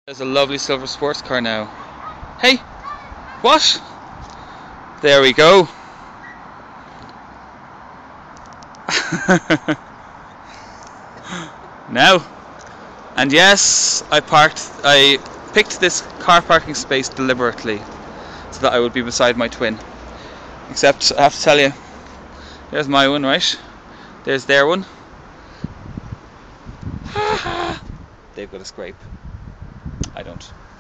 There's a lovely silver sports car now. Hey, what? There we go. Now, and yes, I picked this car parking space deliberately so that I would be beside my twin. Except I have to tell you, there's my one, right? There's their one. They've got a scrape. I don't.